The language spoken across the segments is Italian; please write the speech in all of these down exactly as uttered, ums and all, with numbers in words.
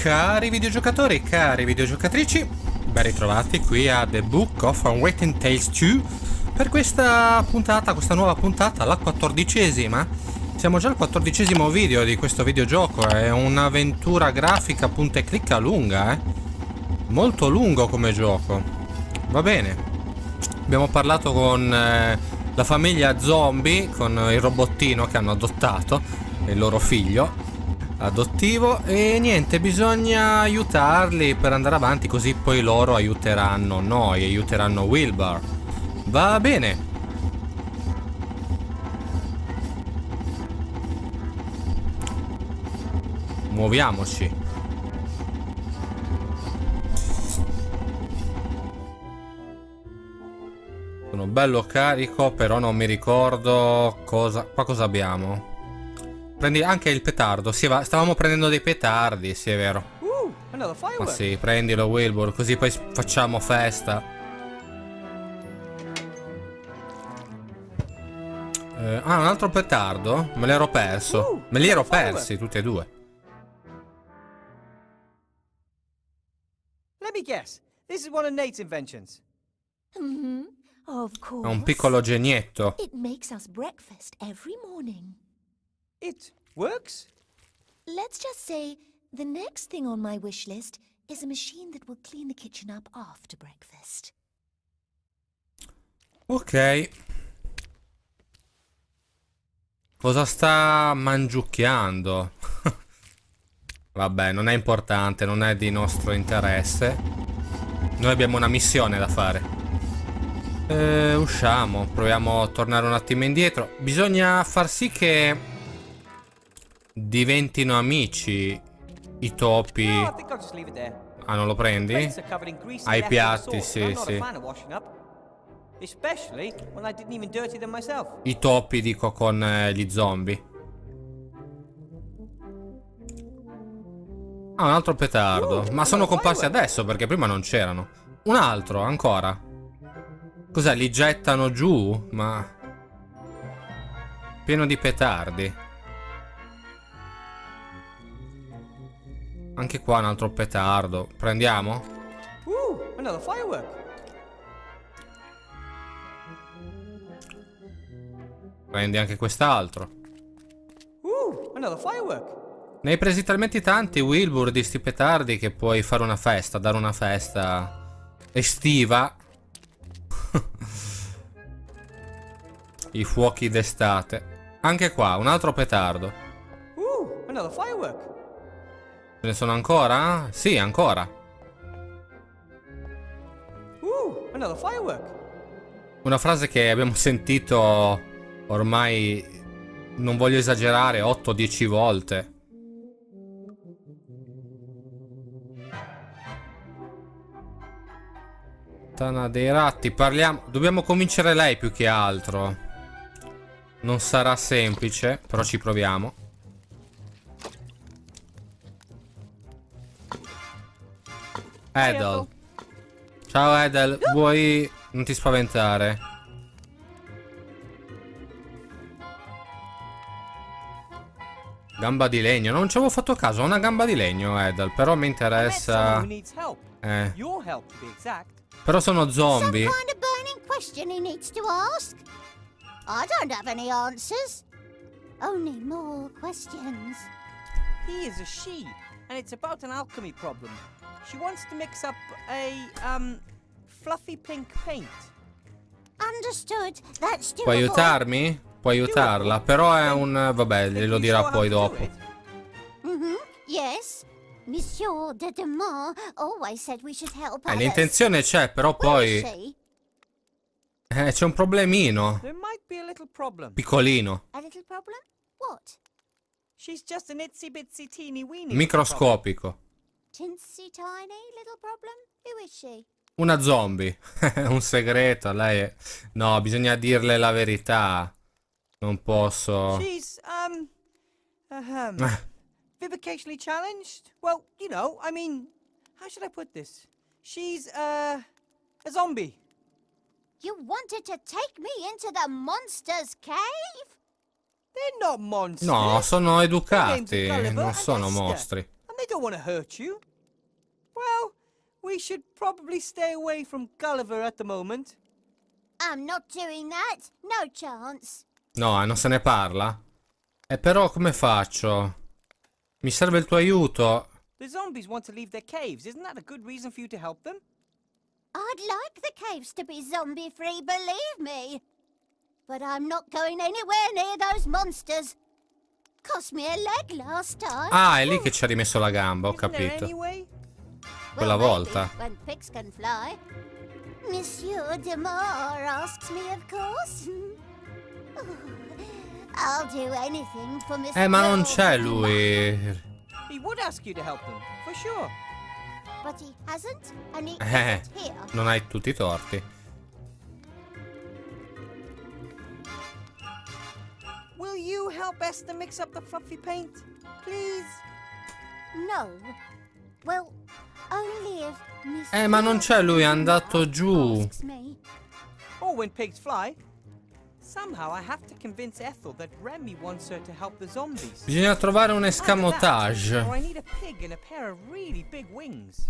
Cari videogiocatori, cari videogiocatrici, ben ritrovati qui a The Book of Unwritten Tales due per questa puntata, questa nuova puntata, la quattordicesima. Siamo già al quattordicesimo video di questo videogioco, è un'avventura grafica punta e clicca lunga, eh? Molto lungo come gioco. Va bene. Abbiamo parlato con eh, la famiglia zombie, con il robottino che hanno adottato, il loro figlio adottivo, e niente, bisogna aiutarli per andare avanti, così poi loro aiuteranno noi, aiuteranno Wilbur. Va bene. Muoviamoci. Sono bello carico, però non mi ricordo cosa... Qua cosa abbiamo? Prendi anche il petardo. Sì, va, stavamo prendendo dei petardi, sì, è vero. Uh, Ma sì, prendilo Wilbur, così poi facciamo festa. Eh, ah, un altro petardo? Me l'ero perso. Uh, Me li ero persi tutti e due. Let me guess. This is one of Nate's inventions. Mm-hmm. Of È course. un piccolo genietto. It makes us breakfast every morning. It works? Let's just say the next thing on my wish list is a machine that will clean the kitchen up after breakfast. Ok. Cosa sta mangiucchiando? Vabbè, non è importante, non è di nostro interesse. Noi abbiamo una missione da fare. Eh, usciamo, proviamo a tornare un attimo indietro. Bisogna far sì che diventino amici i topi. No, I think I'll just leave it there. Ah, non lo prendi? Plates are covered in greasy Ai leftover piatti, sauce, sì, and I'm not sì. a fan of washing up. Especially when I didn't even dirty them myself. I topi, dico, con eh, gli zombie. Ah, un altro petardo. Uh, Ma sono allora, comparsi firework. adesso perché prima non c'erano. Un altro, ancora. Cos'è? Li gettano giù? Ma... pieno di petardi. Anche qua un altro petardo. Prendiamo? Uh, another firework. Prendi anche quest'altro. Uh, another firework. Ne hai presi talmente tanti, Wilbur, di sti petardi, che puoi fare una festa, dare una festa estiva. I fuochi d'estate. Anche qua, un altro petardo. Uh, another firework. Ce ne sono ancora? Sì, ancora. Uh, another firework. Una frase che abbiamo sentito ormai, non voglio esagerare, otto dieci volte. Tana dei ratti, parliamo... Dobbiamo convincere lei più che altro. Non sarà semplice, però ci proviamo. Edel. Ciao Edel, vuoi... Non ti spaventare. Gamba di legno, non ci avevo fatto caso, ho una gamba di legno Edel, però mi I met someone interessa... who needs help. Eh, Your help, to be exact. però sono zombie. Some kind of burning question he needs to ask? I don't have any answers. Only more questions. He is a she, and it's about an alchemy problem. She wants to mix up a, um, fluffy pink paint. Understood. That's doable. Puoi aiutarmi? Puoi aiutarla, però è un... Vabbè, glielo dirà poi dopo. Mm-hmm. Yes. Monsieur de Demont always said we should help Eh, others. l'intenzione c'è, però Where is poi... she? Eh, c'è un problemino. There might be a little problem. Piccolino. A little problem? What? She's just an itsy bitsy teeny weeny. Microscopico. Tinsy tiny little problem? Who is she? Una zombie. Un segreto, lei è... No, bisogna dirle la verità. Non posso... She's, um, ahem, Eh, vivicationally challenged? Well, you know, I mean, how should I put this? She's, uh, a zombie. You wanted to take me into the monster's cave? They're not monsters. No, sono They're educati, Gulliver non and sono Esther, mostri. And they don't want to hurt you. Well, we should probably stay away from Gulliver at the moment. I'm not doing that. No chance. No, non se ne parla. E però come faccio? Mi serve il tuo aiuto. The zombies want to leave their caves. Isn't that a good reason for you to help them? I'd like the caves to be zombie-free, believe me. But I'm not going anywhere near those monsters. Cost me a leg last time. Ah, è lì che ci ha rimesso la gamba, ho Isn't there capito. any way? Quella Well, volta. maybe, when pigs can fly. Monsieur Demar asks me, of course. I'll do anything for Mister Eh, ma non c'è lui. He would ask you to help them, for sure. But he hasn't, and he Eh, isn't here. non hai tutti i torti. Will you help Esther mix up the fluffy paint, please? No. Well, only if Mister Eh, ma non c'è lui, è andato giù. asks me. Or when pigs fly. Somehow I have to convince Ethel that Remy wants her to help the zombies. Bisogna trovare un Either escamotage. that, or I need a pig and a pair of really big wings.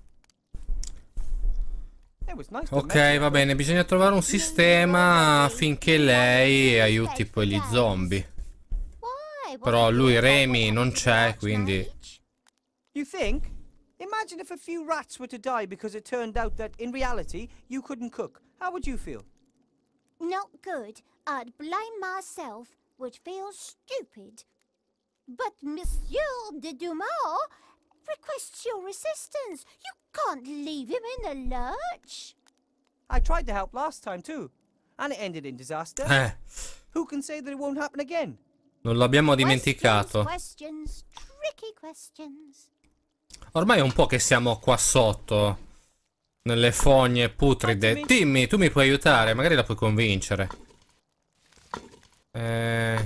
It was nice to Ok, meet you. va bene, bisogna trovare un sistema affinché lei aiuti poi gli zombie. Why? Però What lui, do you Remy, want non to c'è, watch quindi... age? You think? Imagine if a few rats were to die because it turned out that in reality you couldn't cook. How would you feel? Not good. I'd blame myself, would feel stupid. But Monsieur de Dumas requests your assistance. You can't leave him in the lurch. I tried to help last time too, and it ended in disaster. Eh, Who can say that it won't happen again? non l'abbiamo dimenticato. Questions, questions, tricky questions. Ormai è un po' che siamo qua sotto, nelle fogne putride. Timmy, tu mi puoi aiutare? Magari la puoi convincere. Eh...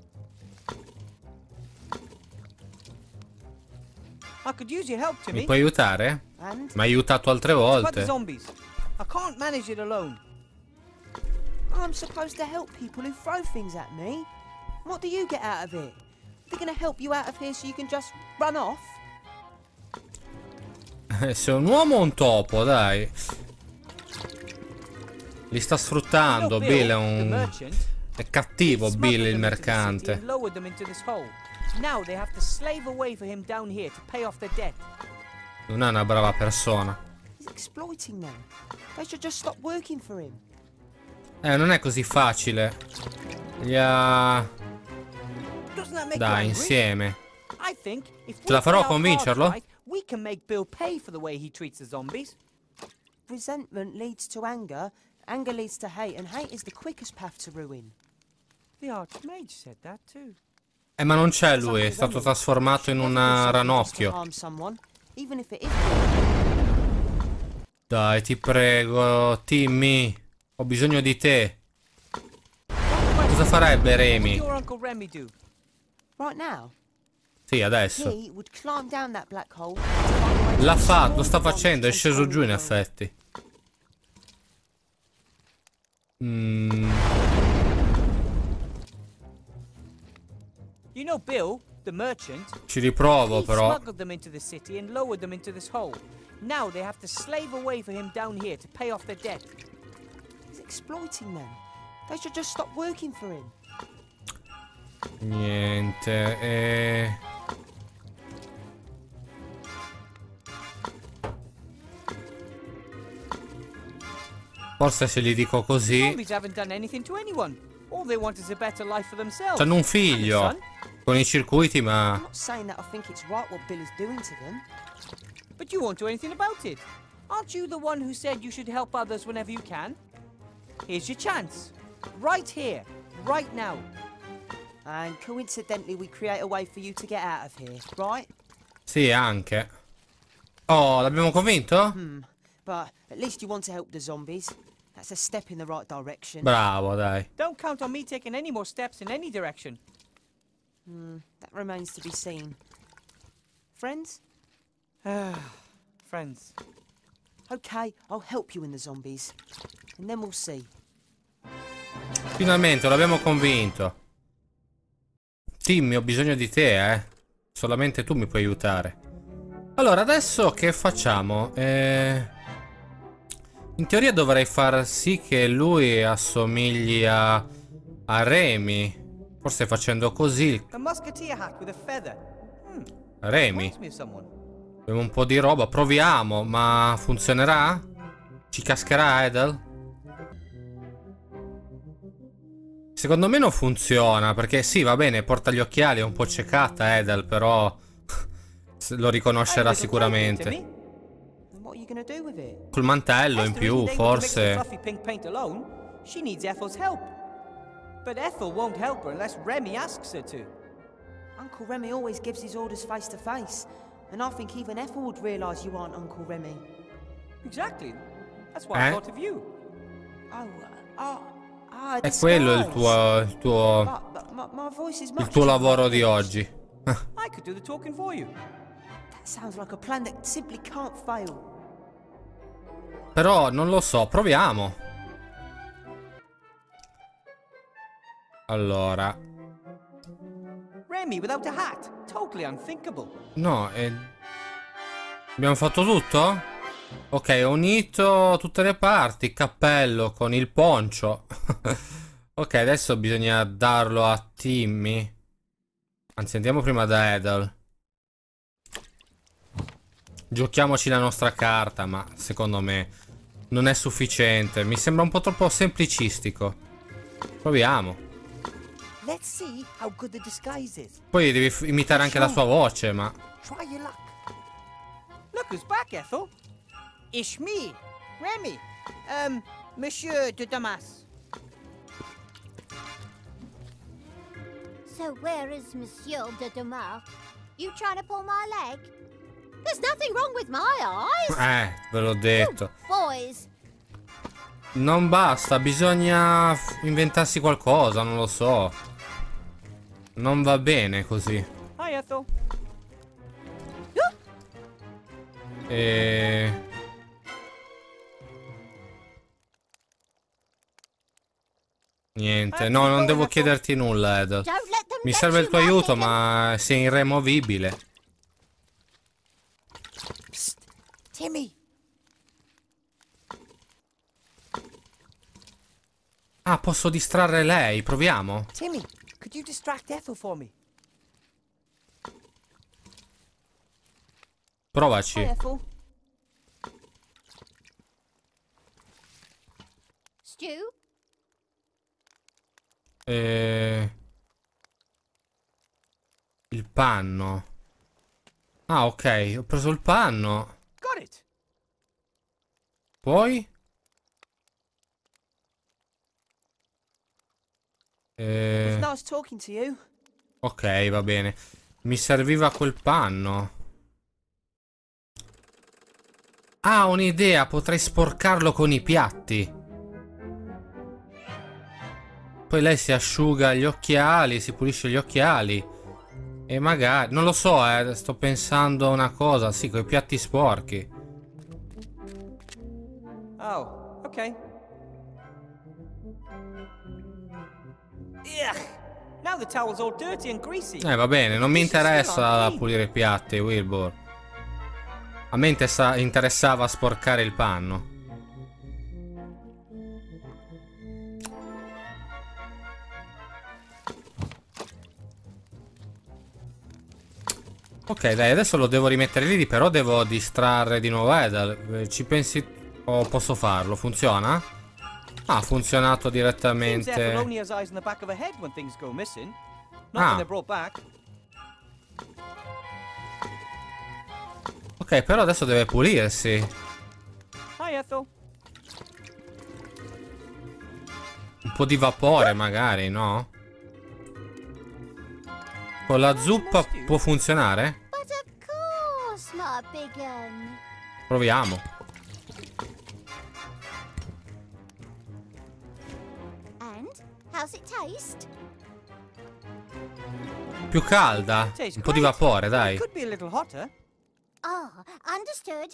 I could use your help, Mi Timmy. puoi aiutare? And Mi hai aiutato altre about the volte. zombies. I can't manage it alone. I'm supposed to help people who throw things at me. What do you get out of it? They're gonna help you out of here so you can just run off? Eh, sei un uomo o un topo, dai. Li sta sfruttando, You know, Bill è the un... merchant, È cattivo he Bill, smuggled il them into the city mercante. and lowered them into this hole. Now they have to slave away for him down here to pay off their debt. Non è una brava persona. He's exploiting them. They should just stop working for him. Eh, non è così facile. Li ha... Doesn't that make you Dai, angry? insieme. I think if Ce la we farò a play our convincerlo? cards right, we can make Bill pay for the way he treats the zombies. Resentment leads to anger, anger leads to hate, and hate is the quickest path to ruin. The Archmage said that too. Eh, ma non c'è lui, è stato trasformato in un ranocchio. Harm someone, even if it is. Dai, ti prego, Timmy. Ho bisogno di te. Cosa farebbe What Remy? did your Uncle Remy do? Right now, Sì, adesso. he would climb down that black hole. L'ha fatto, lo sta facendo, è sceso giù in effetti. Mm, You know Bill, the merchant, ci riprovo he però. smuggled them into the city and lowered them into this hole. Now they have to slave away for him down here to pay off their debt. He's exploiting them. They should just stop working for him. Niente. Eh... Forse se gli dico così. Zombies haven't done anything to anyone. All they want is a better life for themselves. C'hanno un And a figlio son. con i circuiti, ma I'm not saying that I think it's right what Bill is doing to them. But you won't do anything about it. Aren't you the one who said you should help others whenever you can? Here's your chance. Right here. Right now. And coincidentally, we create a way for you to get out of here, right? sì, anche. Oh, l'abbiamo convinto? Hmm. But at least you want to help the zombies. That's a step in the right direction. Bravo, dai. Don't count on me taking any more steps in any direction. Hmm. That remains to be seen. Friends? Friends. Okay, I'll help you in the zombies. And then we'll see. Finalmente l'abbiamo convinto. Timmy, ho bisogno di te, eh. Solamente tu mi puoi aiutare. Allora, adesso che facciamo? Eh... In teoria dovrei far sì che lui assomigli a, a Remy. Forse facendo così. A musketeer hat with a feather. Hmm. Remy. Reminds me of someone. Abbiamo un po' di roba, proviamo, ma funzionerà? Ci cascherà Edel? Secondo me non funziona, perché sì, va bene, porta gli occhiali, è un po' ciecata Edel, però lo riconoscerà sicuramente. What are you gonna do with it? Col mantello in Esther più, isn't able to mix the forse. fluffy pink paint alone. She needs Ethel's help. But Ethel won't help her unless Remy asks her to. Uncle Remy always gives his orders face to face, and I think even Ethel would realise you aren't Uncle Remy. Exactly. That's why Eh? I thought of you. Oh, uh, ah, È quello il tuo, il tuo, But, but my, my voice is il much tuo too lavoro high di pitched. oggi. I could do the talking for you. That sounds like a plan that simply can't fail. Però non lo so, proviamo. Allora, Remy without a hat. Totally unthinkable. no, eh, abbiamo fatto tutto? Ok, ho unito tutte le parti, cappello con il poncio. Ok, adesso bisogna darlo a Timmy. Anzi, andiamo prima da Edel. Giochiamoci la nostra carta, ma secondo me non è sufficiente. Mi sembra un po' troppo semplicistico. Proviamo. Let's see how good the disguise is. Poi devi f- imitare anche la sua voce, ma... Try your luck. Look who's back, Ethel. It's me, Remy. Um, Monsieur de Damas. So where is Monsieur de Damas? You trying to pull my leg? There's nothing wrong with my eyes. Eh, ve l'ho detto. Boys, Non basta, bisogna f- inventarsi qualcosa, non lo so. Non va bene così. Hi, Ethel. E... Niente, no, non devo chiederti nulla, Edel. don't let them Mi get serve il you tuo aiuto, nothing. ma sei irremovibile. Psst. Timmy. Ah, posso distrarre lei, proviamo. Timmy, could you distract Ethel for me? Provaci. Hi, Ethel. Stew? E... Il panno. Ah, ok, ho preso il panno. Got it. Poi? E... It's nice talking to you. Ok, va bene. Mi serviva quel panno. Ah, un'idea, potrei sporcarlo con i piatti. Poi lei si asciuga gli occhiali, si pulisce gli occhiali. E magari... Non lo so, eh, sto pensando a una cosa. Sì, con i piatti sporchi. Oh, okay. Ugh. Now the towel's all dirty and greasy. Eh, va bene, non mi interessa pulire i piatti, Wilbur. A me interessa- interessava sporcare il panno. Ok, dai, adesso lo devo rimettere lì, però devo distrarre di nuovo Edel. Ci pensi... o posso farlo? Funziona? Ah, ha funzionato Seems Ethel direttamente. only has eyes in the back of her head when things go missing. Not Ah. when they're brought back. Ok, però adesso deve pulirsi. Hi, Ethel. Un po' di vapore magari, no? Con la zuppa può funzionare? But of course, my big un. Proviamo. And how's it taste? Più calda? Tastes Un po' di great. vapore, It dai. could be a little hotter. Oh, understood.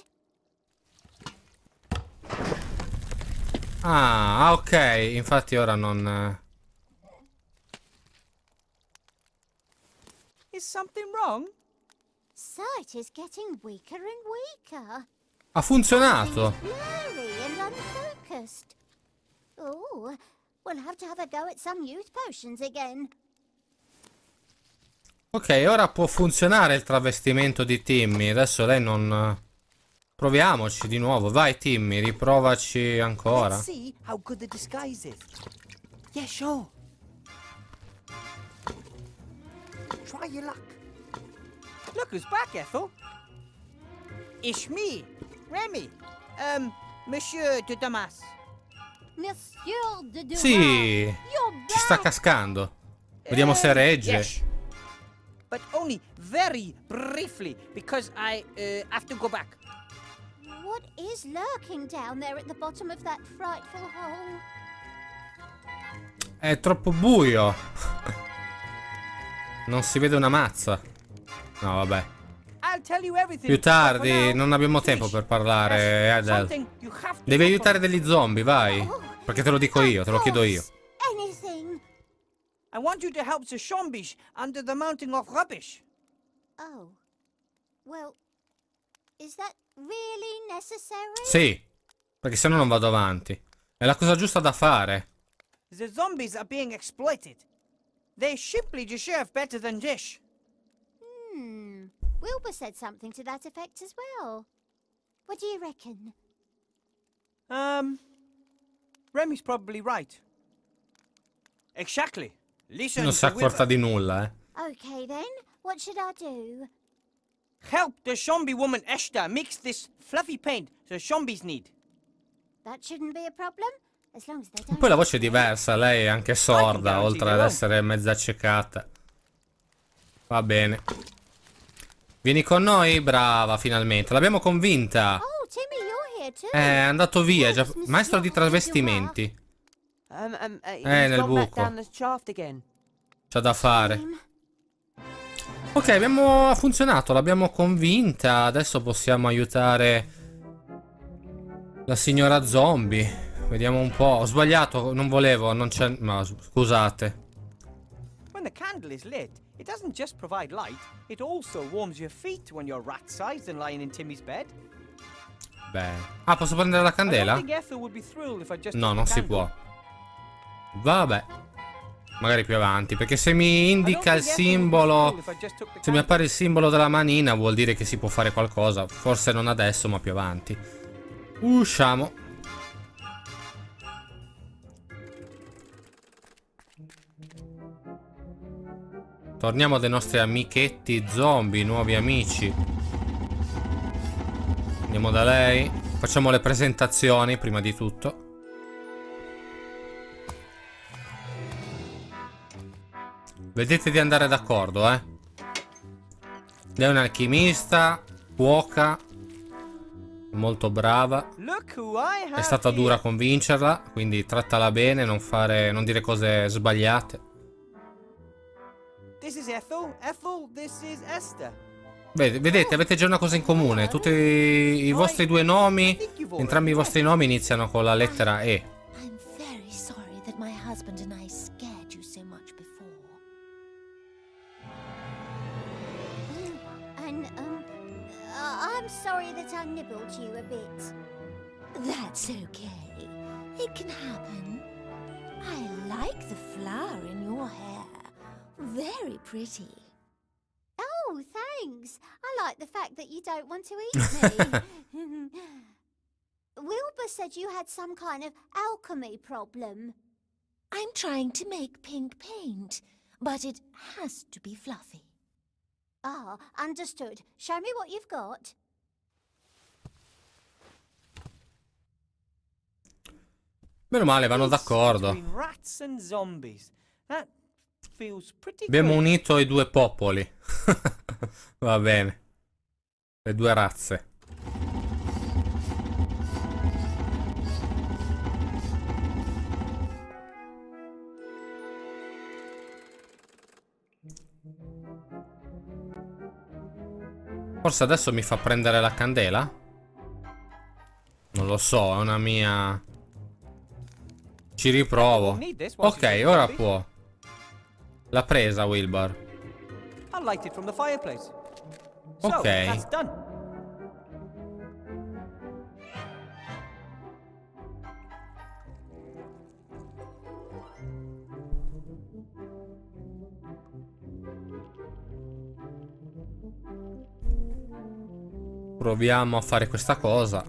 Ah, ok. Infatti ora non... Is something wrong? sight is getting weaker and weaker. Ha funzionato. Blurry and unfocused. Oh, we'll have to have a go at some youth potions again. Ok, ora può funzionare il travestimento di Timmy. Adesso lei non... Proviamoci di nuovo. Vai Timmy, riprovaci ancora. Let's see how good the disguise is. Yeah, sure. Try your luck. Look who's back, Ethel. It's me, Remy. Um, Monsieur de Damas. Monsieur de Dumas, Sì, you're ci sta back. cascando. Vediamo se regge. Yes. But only very briefly, because I uh, have to go back. What is lurking down there at the bottom of that frightful hole? È troppo buio. Non si vede una mazza. No, vabbè. I'll tell you everything. Più but for tardi, now, non abbiamo tempo fish. per parlare, There's Adele. something you have to Devi do aiutare for me. degli zombie, vai. Perché te lo dico io, te lo chiedo io. Anything. I want you to help the zombies under the mountain of rubbish. Oh. Well, is that really necessary? Sì, perché se no non vado avanti. È la cosa giusta da fare. The zombies are being exploited. They simply deserve better than this. Hmm. Wilbur said something to that effect as well. What do you reckon? Um, Remy's probably right. Exactly. Listen Non to si è accorta Wilbur. di nulla, eh. Okay then, what should I do? Help the zombie woman Esther mix this fluffy paint the zombies need. That shouldn't be a problem, as long as they E don't... poi la voce è diversa, lei è anche sorda, oltre ad essere mezza accecata. Va bene. Vieni con noi? Brava, finalmente. L'abbiamo convinta. Oh, Timmy, you're here too. È andato via, già... maestro di travestimenti. Um, um, uh, Eh, he's nel gone back buco. down the shaft again. C'ha da fare. Tim. Ok, abbiamo ha funzionato, l'abbiamo convinta. Adesso possiamo aiutare la signora zombie. Vediamo un po'. Ho sbagliato, non volevo, non c'è... No, scusate. When the candle is lit, it doesn't just provide light, it also warms your feet when you're rat-sized and lying in Timmy's bed. Beh. Ah, posso prendere la I don't candela? think Ethel would be thrilled if I just No, took non the si candle. può. Vabbè. Magari più avanti, perché se mi I don't indica il think Ethel would be simbolo... thrilled if I just took the Se mi candle. appare il simbolo della manina vuol dire che si può fare qualcosa. Forse non adesso, ma più avanti. Usciamo. Torniamo dai nostri amichetti zombie, nuovi amici. Andiamo da lei. Facciamo le presentazioni prima di tutto. Vedete di andare d'accordo, eh. Lei è un'alchimista, cuoca, molto brava. Look who I have È stata here. dura a convincerla, quindi trattala bene, non fare, non dire cose sbagliate. This is Ethel. Ethel, this is Esther. Vede- vedete, avete già una cosa in comune. Tutti i, i vostri due nomi, entrambi i vostri nomi iniziano con la lettera E. I'm very sorry that my husband and I scared you so much before. And, um, uh, I'm sorry that I nibbled you a bit. That's okay. It can happen. I like the flower in your hair. Very pretty. Oh, thanks. I like the fact that you don't want to eat me. Wilbur said you had some kind of alchemy problem. I'm trying to make pink paint, but it has to be fluffy. Ah, understood. Show me what you've got. Meno male, vanno d'accordo. Between rats and zombies. That feels pretty Abbiamo good. unito i due popoli. Va bene. Le due razze. Forse adesso mi fa prendere la candela? Non lo so, è una mia... Ci riprovo. Ok, ora può. L'ha presa Wilbur. I'll light it from the fireplace. So, Ok. that's done. Proviamo a fare questa cosa.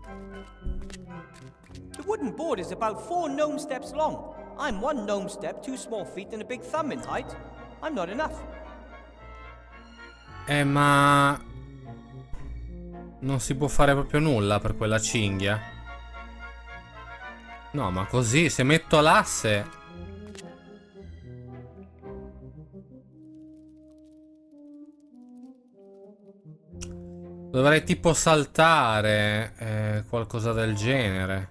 The wooden board is about four gnome steps long. I'm one gnome step, two small feet, and a big thumb in height. I'm not enough. Eh, ma... non si può fare proprio nulla per quella cinghia? No, ma così, se metto l'asse... dovrei tipo saltare, eh, qualcosa del genere.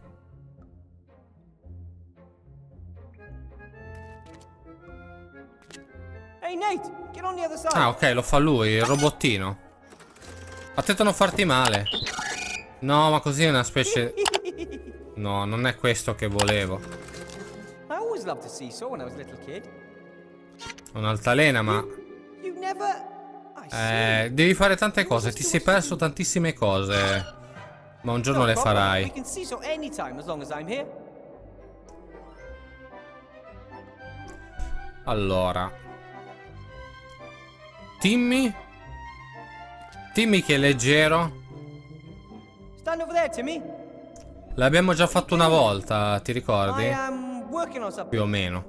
Hey Nate, get on the other side. Ah, ok, lo fa lui, il robottino. Attento a non farti male. No, ma così è una specie... No, non è questo che volevo. I always loved to seesaw when I was a little kid. Un'altalena, ma... You never... I see. Eh, devi fare tante cose, ti sei perso tantissime cose. Ma un giorno No le problem. We farai. can seesaw anytime as long as I'm here. Allora. Timmy? Timmy che è leggero. Stand over there, Timmy. L'abbiamo già fatto una volta, ti ricordi? I am working on something. Più o meno.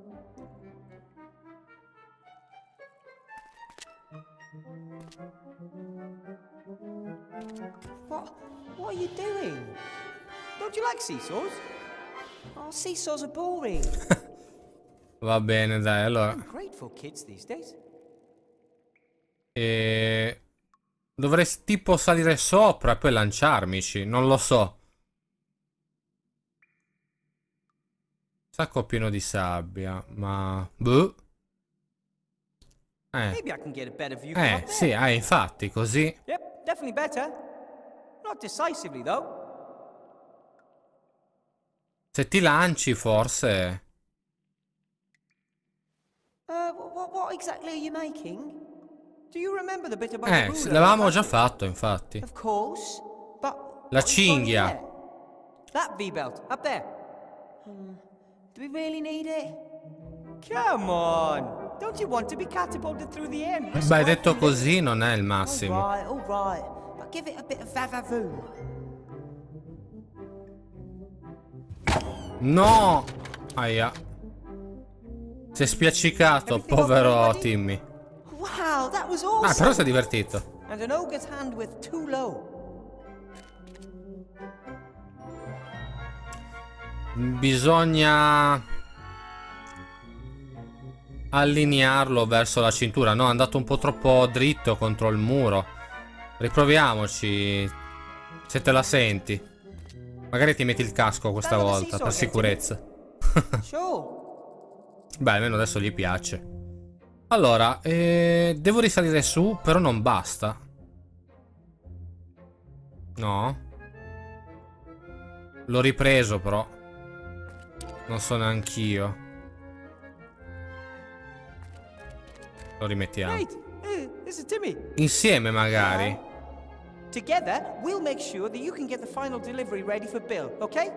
What? What are you doing? Don't you like seesaws? Oh, seesaws are boring. Va bene, dai, allora. Great for kids these days. E... dovresti tipo salire sopra e poi lanciarmici, non lo so. Sacco pieno di sabbia, ma... boh. Eh, Maybe I can get a better view from eh up there. sì, eh, infatti, così. Yep, definitely better. Not decisively though. Se ti lanci, forse... Uh, what, what exactly are you making? Do you remember the bit about Eh, the sì, ruler? l'avevamo già fatto, infatti. Of course, but La what is going cinghia. there? That V-belt up there. Hmm. Do we really need it? Come on! Don't you want to be catapulted through the air? Beh, detto così non è il massimo. All right, all right, but give it a bit of va-va-voom. No! Aia. Si è spiaccicato, povero Timmy. Wow, that was Ah, awesome! però si è divertito. And an ogre's hand with too low. Bisogna allinearlo verso la cintura. No, è andato un po' troppo dritto contro il muro. Riproviamoci. Se te la senti. Magari ti metti il casco questa volta, per sicurezza. Sure. Beh, almeno adesso gli piace. Allora, eh, devo risalire su, però non basta. No. L'ho ripreso, però. Non so neanch'io. Lo rimettiamo. Right, uh, this is Timmy. Insieme, magari. Together, we'll make sure that you can get the final delivery ready for Bill, okay?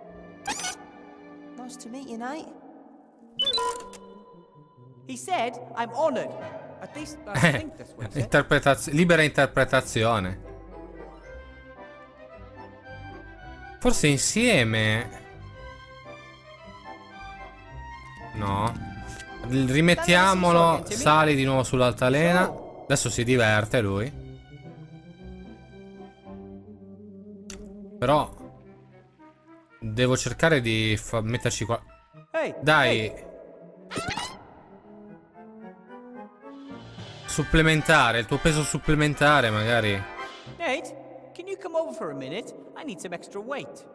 Nice to meet you, Nate. He said, I'm honored. At least, I think that's what he said. Interpretaz- libera interpretazione. Forse insieme. No. Rimettiamolo. Sali di nuovo sull'altalena. Adesso si diverte lui. Però devo cercare di fa- metterci qua. Hey, Dai. hey. Supplementare, il tuo peso supplementare magari. Nate, can you come over for a minute? I need some extra weight.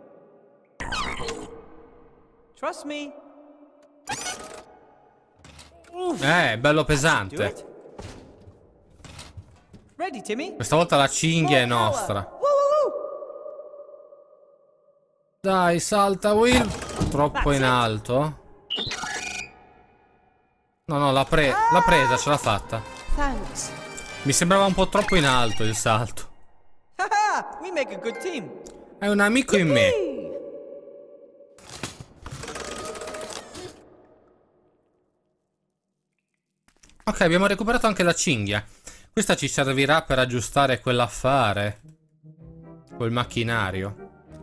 Trust me. Eh, bello Do pesante. it. Ready, Timmy? Questa volta la cinghia è More power. nostra. Woo, woo, woo. Dai, salta Will. Troppo That's in it. alto. No, no, l'ha pre- l'ha presa, ce l'ha fatta. Thanks. Mi sembrava un po' troppo in alto il salto. Haha! We make a good team. È un amico in me. Ok, abbiamo recuperato anche la cinghia. Questa ci servirà per aggiustare quell'affare. Quel macchinario.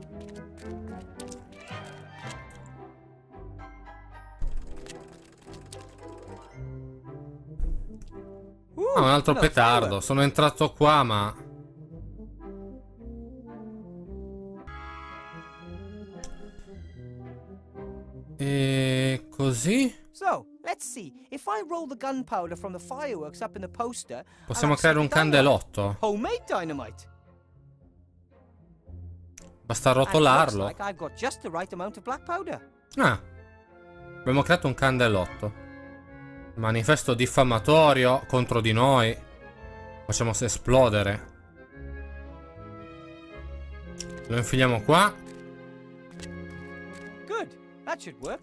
Ah, un altro petardo. Sono entrato qua, ma... E così? So, let's see. If I roll the gunpowder from the fireworks up in the poster, Possiamo creare un candelotto. Homemade dynamite. Basta rotolarlo. Like I've got just the right amount of black powder. Ah. Abbiamo creato un candelotto. Manifesto diffamatorio contro di noi. Facciamo esplodere. Lo infiliamo qua. Good. That should work.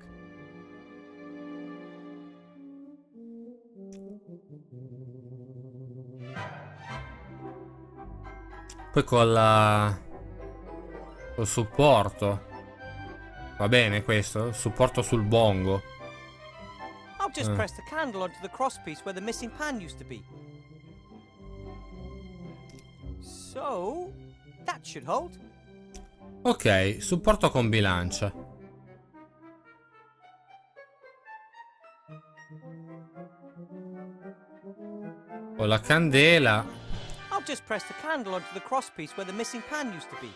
Poi con la... col supporto. Va bene questo? Supporto sul bongo. I'll just Uh. press the candle onto the crosspiece where the missing pan used to be. So, that should hold. Ok, supporto con bilancia. Con la candela. I'll just press the candle onto the crosspiece where the missing pan used to be.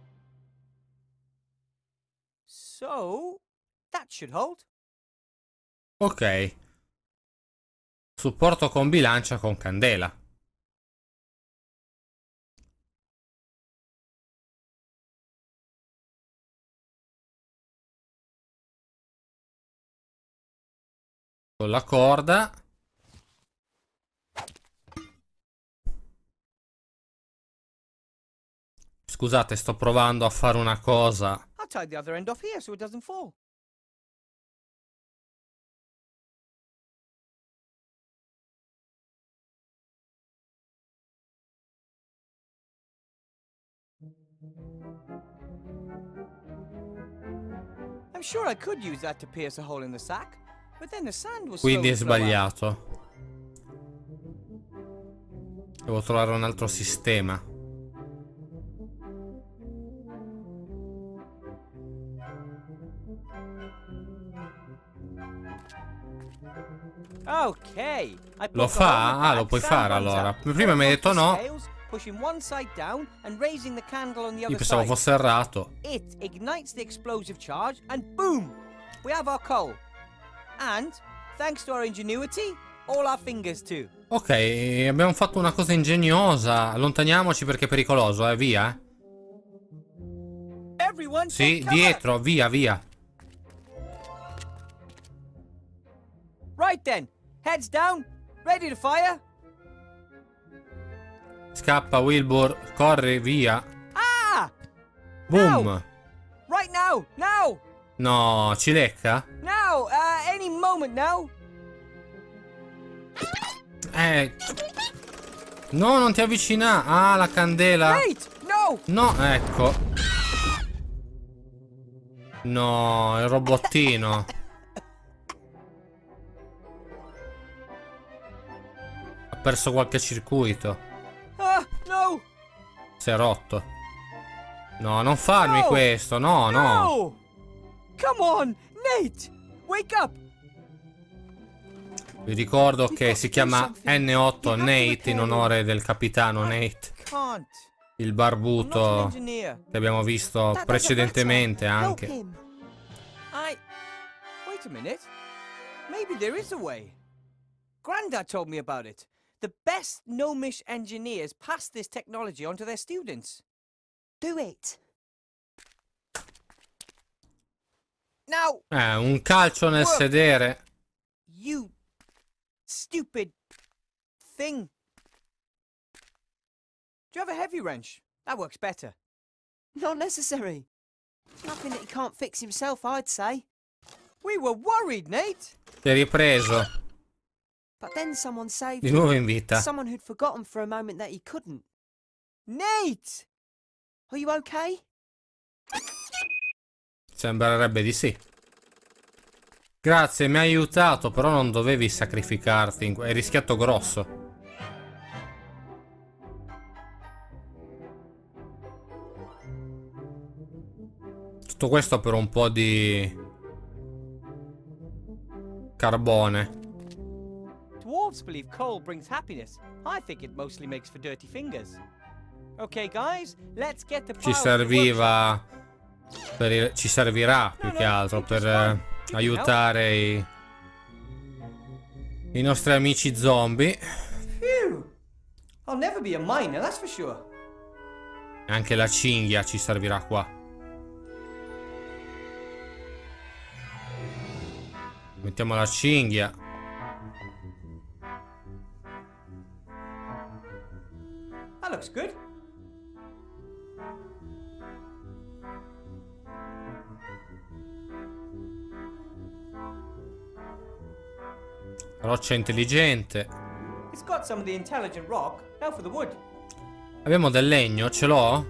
So, that should hold. Ok. Supporto con bilancia con candela. Con la corda. Scusate, sto provando a fare una cosa. I'll tie the other end off here so it doesn't fall. I'm sure I could use that to pierce a hole in the sack, but then the sand was Quindi è slow to flow out. sbagliato. Devo trovare un altro sistema. Okay. I Lo put the hole fa? in the Ah, lo back, puoi sand fare runs allora. up, Prima mi hai detto no. scales, pushing one side down and raising the candle on the Io other pensavo side. fosse errato. It ignites the explosive charge and boom! We have our coal. And, thanks to our ingenuity, all our fingers too. Ok, abbiamo fatto una cosa ingegnosa. Allontaniamoci perché è pericoloso, eh, via. Everyone Sì, take cover. dietro, via, via. Right then, heads down, ready to fire. Scappa, Wilbur, corri, via. Ah! Boom. Now. Right now, now, No, ci lecca? now, uh, any moment now. Eh. No, non ti avvicina. Ah, la candela. Wait, no. No, ecco. No, il robottino. Ha perso qualche circuito. Ah, no. Si è rotto. No, non farmi No. questo. No, no. No. Come on, Nate, wake up. Vi ricordo che si chiama N otto Nate in onore del capitano Nate, Can't. il I'm not an barbuto engineer. che abbiamo visto That doesn't precedentemente matter. Help anche. him. I... Wait a minute. Maybe there is a way. Grandad told me about it. The best gnomish engineers pass this technology on to their students. Do it. Now, Eh, un calcio nel Whoa. sedere. you stupid thing. Do you have a heavy wrench? That works better. Not necessary. Nothing that he can't fix himself, I'd say. We were worried, Nate. Ti hai ripreso. But then someone saved Di him. nuovo in vita. Someone who'd forgotten for a moment that he couldn't. Nate! Are you okay? Sembrerebbe di sì. Grazie, mi hai aiutato, però non dovevi sacrificarti. In... Hai rischiato grosso. Tutto questo per un po' di carbone. Dwarves believe coal brings happiness. I think it mostly makes for dirty fingers. Okay, guys, let's get the Ci serviva per il... ci servirà più che altro per eh, aiutare i... i nostri amici zombie. Phew! I'll never be a miner, that's for sure. Anche la cinghia ci servirà qua. Mettiamo la cinghia. That looks good. Roccia intelligente. It's got some of the intelligent rock. Now for the wood. Abbiamo del legno, ce l'ho?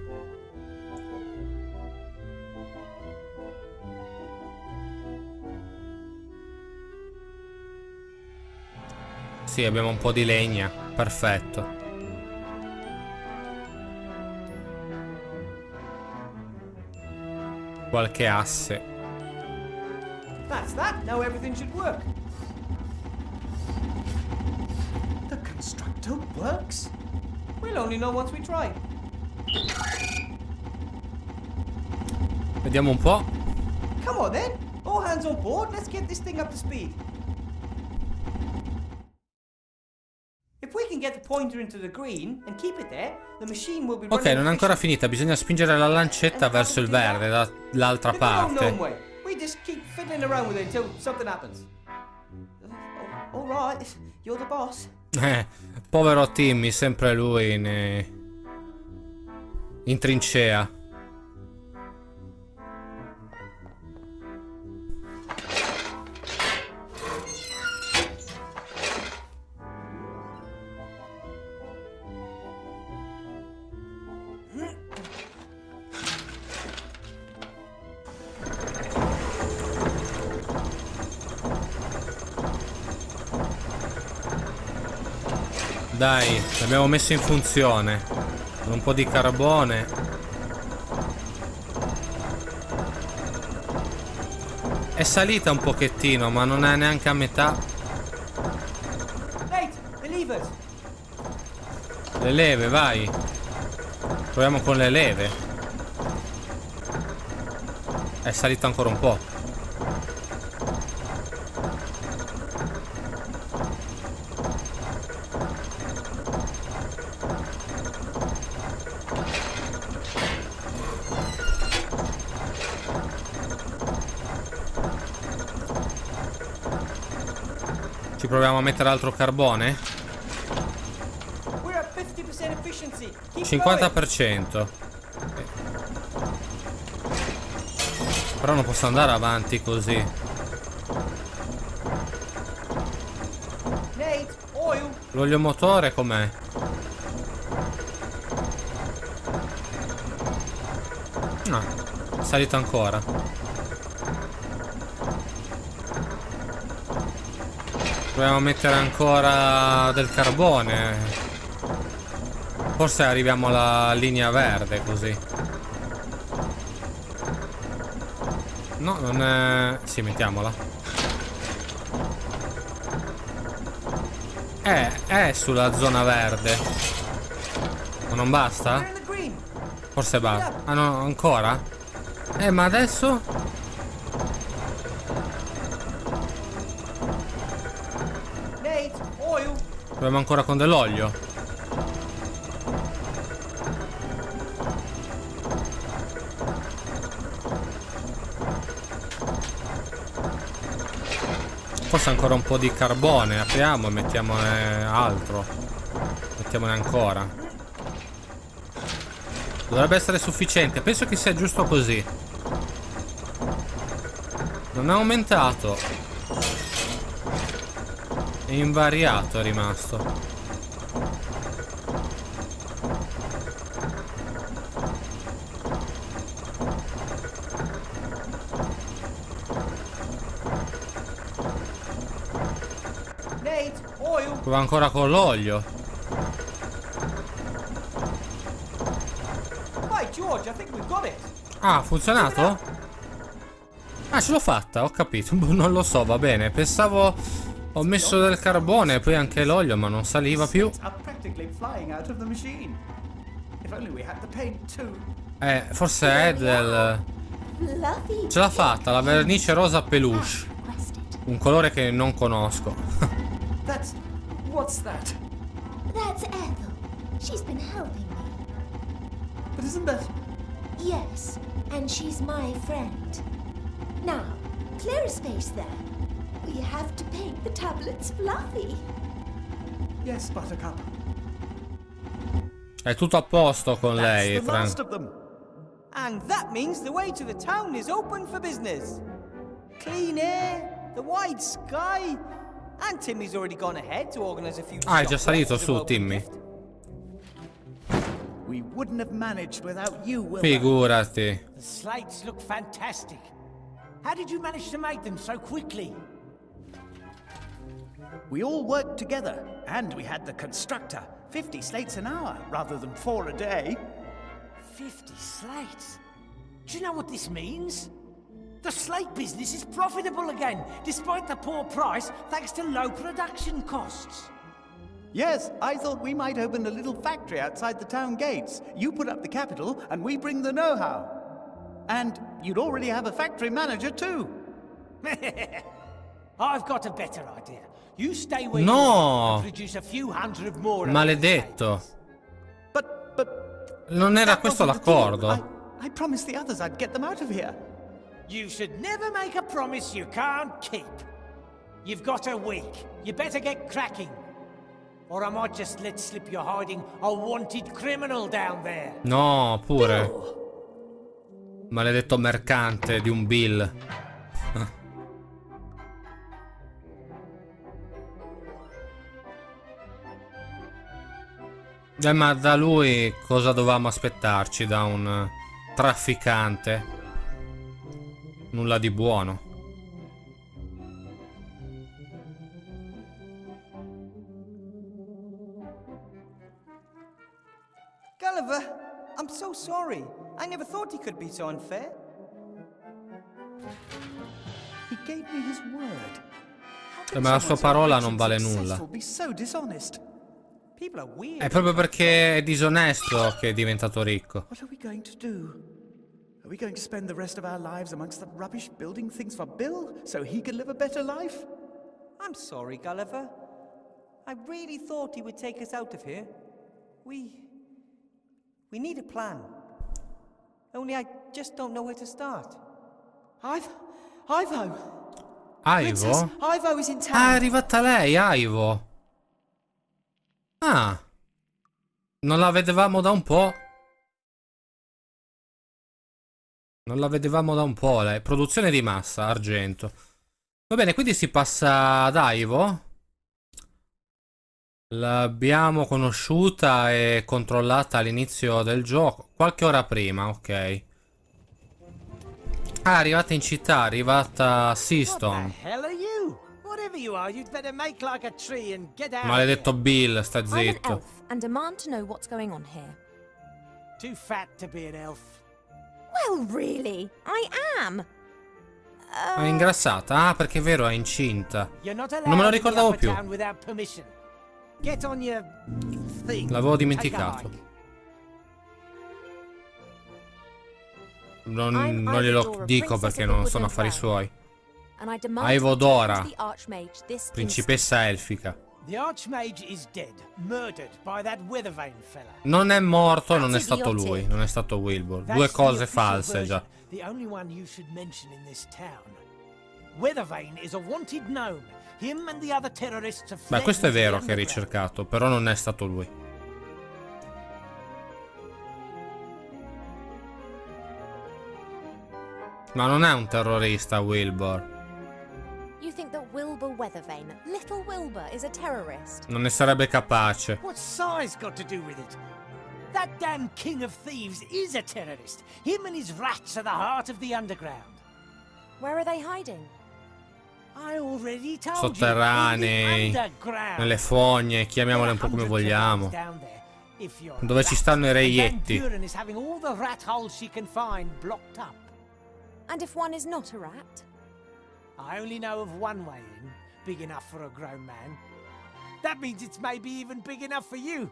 Sì, abbiamo un po' di legna. Perfetto. Qualche asse. That's that. Now everything should work. The constructor works? We'll only know once we try. Vediamo un po'. Come on then. All hands on board. Let's get this thing up to speed. If we can get the pointer into the green and keep it there, the machine will be Ok, running non è ancora finita. Bisogna spingere la lancetta verso il verde, dall'altra parte. We just keep fiddling around with it until something happens. All right, you're the boss. Eh, povero Timmy, sempre lui in, eh, in trincea. Dai, l'abbiamo messo in funzione. Con un po' di carbone. È salita un pochettino, ma non è neanche a metà. Nate, the levers. Le leve, vai. Proviamo con le leve. È salita ancora un po'. Ci proviamo a mettere altro carbone? We're at fifty percent efficiency. Keep cinquanta per cento. Eh. Però non posso andare avanti così. Nate, oil. L'olio motore com'è? No, è salito ancora. Proviamo a mettere ancora del carbone. Forse arriviamo alla linea verde così. No, non è... Sì, mettiamola. È, è sulla zona verde. Ma non basta? We're in the green. Forse basta. Ah no, ancora? Eh, ma adesso? Nate, oil. Proviamo ancora con dell'olio. Forse ancora un po' di carbone. Apriamo e mettiamone altro. Mettiamone ancora. Dovrebbe essere sufficiente. Penso che sia giusto così. Non è aumentato. Invariato è rimasto. Nate, oil. Va ancora con l'olio. By George, I think we've got it. Ah, ha funzionato? Ah, ce l'ho fatta, ho capito. Non lo so, va bene. Pensavo... Ho messo del carbone e poi anche l'olio, ma non saliva più. Eh, forse è del... Fluffy. Ce l'ha fatta, la vernice rosa peluche. Un colore che non conosco. That's... what's that? That's Ethel. She's been helping me. But isn't that... Yes, and she's my friend. Now, clear a space there. We have to paint the tablets fluffy. Yes, Buttercup. È tutto a posto con lei, That's the Frank. last of them. And that means the way to the town is open for business. Clean air, the wide sky, and Timmy's already gone ahead to organize a few. Ah, è già shop salito rides as a su, welcome Timmy. gift. We wouldn't have managed without you, Wilbur. Figurati. The slates look fantastic. How did you manage to make them so quickly? We all worked together, and we had the constructor. Fifty slates an hour, rather than four a day. Fifty slates? Do you know what this means? The slate business is profitable again, despite the poor price, thanks to low production costs. Yes, I thought we might open a little factory outside the town gates. You put up the capital, and we bring the know-how. And you'd already have a factory manager, too. I've got a better idea. You stay where No. you are and produce a few hundred more of Maledetto. these slates. But, but... Non era that questo wasn't the deal. l'accordo. I, I promised the others I'd get them out of here. You should never make a promise you can't keep. You've got a week. You better get cracking. Or I might just let slip you're hiding a wanted criminal down there. No, pure. Maledetto mercante di un Bill. Eh, ma da lui cosa dovevamo aspettarci da un trafficante? Nulla di buono. Gulliver, I'm so sorry. I never thought he could be so unfair. He gave me his word. Eh, ma la sua parola non vale nulla. Be so dishonest. People are weird. È proprio perché è disonesto che è diventato ricco. What are we going to do? Are we going to spend the rest of our lives amongst the rubbish building things for Bill so he can live a better life? I'm sorry, Gulliver. I really thought he would take us out of here. We... We need a plan. Only I just don't know where to start. Ivo? Ivo? Princess, Ivo? Ivo is in town. Ah, è arrivata lei, Ivo. Ah. Non la vedevamo da un po'. Non la vedevamo da un po', lei. Produzione di massa, argento. Va bene, quindi si passa ad Ivo. L'abbiamo conosciuta e controllata all'inizio del gioco. Qualche ora prima, ok. Ah, è arrivata in città, è arrivata a Seaston. What the hell are you? Whatever you are, you'd better make like a tree and get out. Maledetto Bill, sta I'm an zitto. elf and demand to know what's going on here. Too fat to be an elf. Well, really, I am. È ingrassata? Ah, perché è vero, è incinta. You're not Non me lo allowed to be ricordavo up a più. town without permission. Get on your thing. L'avevo Take a dimenticato. hike. Non, I'm non glielo Ivor Dora, dico princess perché of the non sono Woodland affari Realm, suoi. and I demand Ivo to Dora, challenge the Archmage this principessa elfica. The Archmage is dead, murdered by that Weathervane fella. Non è morto, non è That's stato idiotic. lui, non è stato Wilbur. That's Due the cose official false version, già. The only one you should mention in this town. Weathervane is a wanted gnome. Him and the other terrorists have Beh, fled questo è into the vero che è underground. ricercato, però non è stato lui. Ma non è un terrorista, Wilbur. You think that Wilbur Weathervane, little Wilbur, is a terrorist? Non ne sarebbe capace. What's size got to do with it? That damn king of thieves is a terrorist. Him and his rats are the heart of the underground. Where are they hiding? I already told Sotterranei, you, in the underground. nelle fogne, chiamiamole un po' come vogliamo. Dove ci stanno i reietti. Buren is having all the rat holes she can find blocked up. And if one is not a rat? I only know of one way in, big enough for a grown man. That means it's maybe even big enough for you.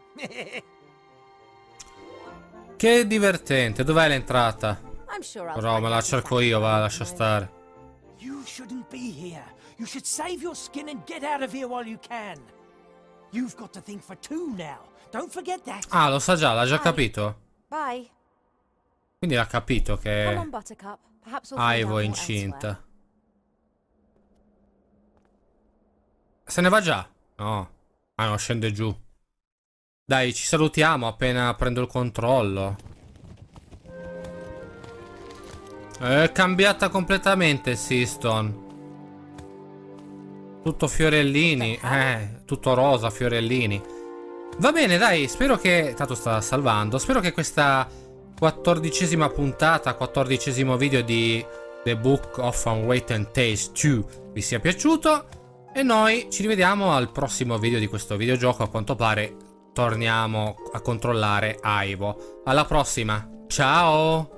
Che divertente, dov'è l'entrata? I'm sure I'll Però me la cerco io, va, lascia stare. You shouldn't be here. You should save your skin and get out of here while you can. You've got to think for two now. Don't forget that. Ah, lo sa già, l'ha già capito? Bye. Quindi ha capito Come on, che Buttercup. Perhaps we'll find Ivo out è more incinta. elsewhere. Se ne va già? No. Ah no, scende giù. Dai, ci salutiamo appena prendo il controllo. È cambiata completamente Seaston. Tutto fiorellini. Eh, tutto rosa, fiorellini. Va bene, dai, spero che... Tanto sta salvando. Spero che questa quattordicesima puntata, quattordicesimo video di The Book of Unwritten Tales due vi sia piaciuto. E noi ci rivediamo al prossimo video di questo videogioco. A quanto pare torniamo a controllare Ivo. Alla prossima. Ciao!